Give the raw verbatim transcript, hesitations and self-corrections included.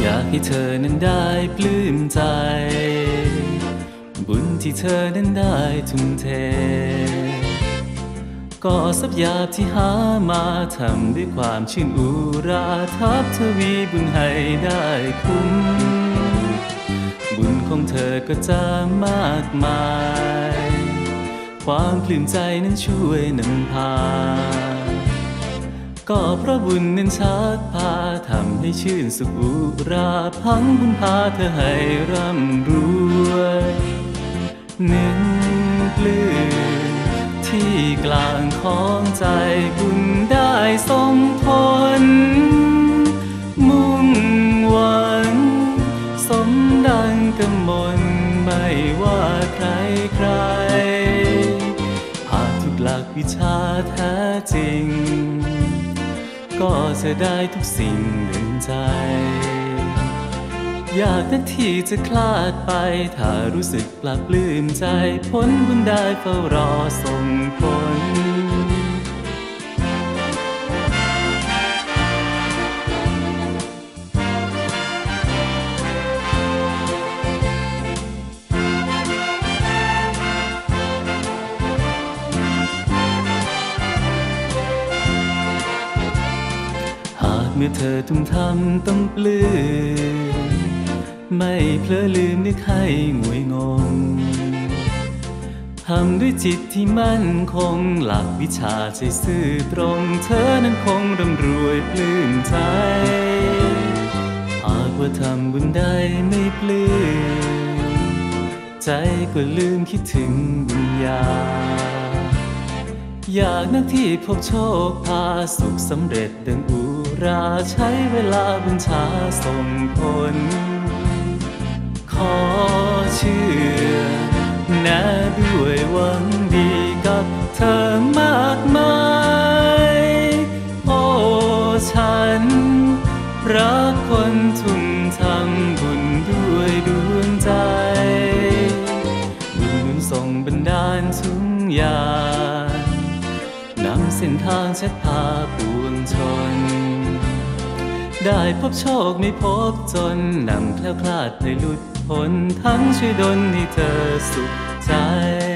อยากให้เธอนั้นได้ปลื้มใจบุญที่เธอนั้นได้ทุ่มเทก็สับหยาบที่หามาทำด้วยความชื่นอุราทับทวีบุญให้ได้คุ้มบุญของเธอก็จะมากมายความปลื้มใจนั้นช่วยนำพาก็เพราะบุญนั้นชักพาทำให้ชื่นสุขอุราพังบุญพาเธอให้ร่ำรวยหนึ่งปลื้มที่กลางของใจบุญได้สมผลมุ่งหวังสมดังกำมลไม่ว่าใครใครหากทุกหลักวิชาแท้จริงก็จะได้ทุกสิ่งดึงใจอยากนักที่จะคลาดไปถ้ารู้สึกปลาปลื้มใจผลบุญได้เฝ้ารอส่งผลหากเมื่อเธอทุ่มทำต้องปลื้มไม่เพลอลืมนึกให้งวยงงทำด้วยจิตที่มั่นคงหลักวิชาใจซื่อตรงเธอนั้นคงร่ำรวยปลื้มใจหากว่าทำบุญได้ไม่ปลื้มใจก็ลืมคิดถึงบุญญาอยากนักที่พบโชคพาสุขสำเร็จดังอุราใช้เวลาบัญชาส่งผลขอเชื่อแน่ด้วยหวังดีกับเธอมากมายโอ้ฉันรักคนทุ่มทำบุญด้วยดวงใจบุญส่งบันดาลทุกอย่างนำเส้นทางชักพาปวงชนได้พบโชคไม่พบจนนำแคล้วคลาดให้หลุดพ้นทั้งช่วยดลให้เธอสุขใจ